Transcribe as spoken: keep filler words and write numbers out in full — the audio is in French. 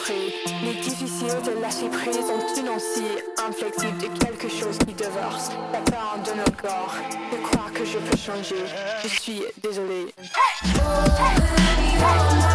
compris. Il est difficile de lâcher prise en tenant si inflexible de quelque chose qui divorce la peur de nos corps. Je crois que je peux changer, je suis désolée. Hey!